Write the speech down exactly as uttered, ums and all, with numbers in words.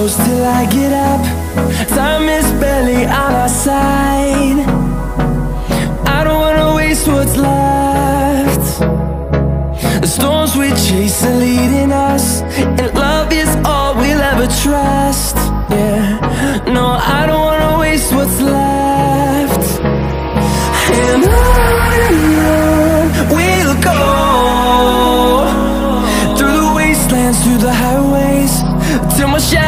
close till I get up. Time is barely on our side. I don't wanna waste what's left. The storms we chase are leading us, and love is all we'll ever trust. Yeah, no, I don't wanna waste what's left. And on and on we'll go, through the wastelands, through the highways, till my shadow